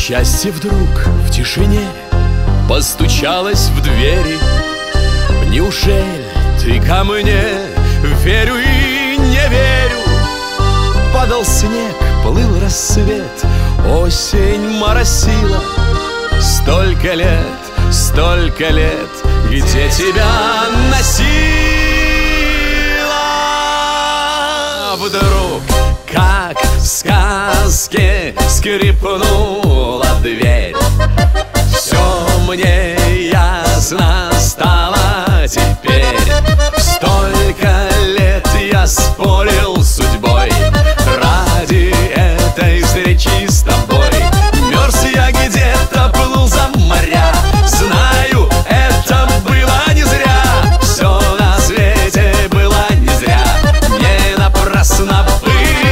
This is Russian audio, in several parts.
Счастье вдруг в тишине постучалось в двери. Неужели ты ко мне? Верю и не верю. Падал снег, плыл рассвет, осень моросила. Столько лет, где тебя носила. Вдруг, как в сказке, скрипнула дверь. Все мне ясно стало теперь. Столько лет я спорил с судьбой ради этой встречи с тобой. Мерз я где-то, плыл за моря. Знаю, это было не зря. Все на свете было не зря. Не напрасно было.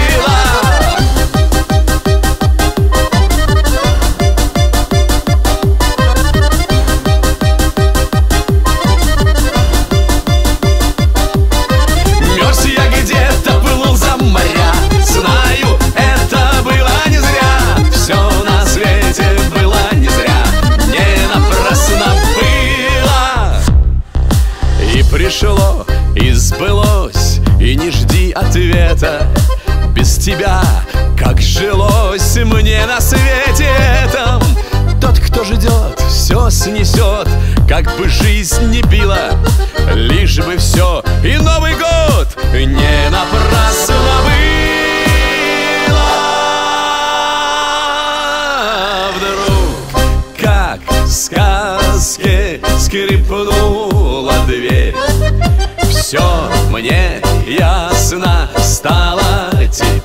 Мерз я где-то, плыл за моря. Знаю, это было не зря. Все на свете было не зря. Не напрасно было. И пришло, и сбылось, и не жди ответа. Без тебя как жилось мне на свете этом. Тот, кто ждет, все снесет, как бы жизнь не била. Лишь бы все, и Новый год не напрасно было. Вдруг, как в сказке, скрипнула дверь. Все мне ясно стало теперь.